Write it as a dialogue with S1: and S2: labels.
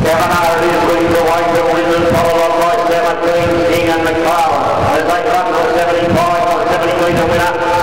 S1: 700 is leading the way to Wyndham, followed on by 17 King and McFarlane. As they run for 75 or 70 metre winner.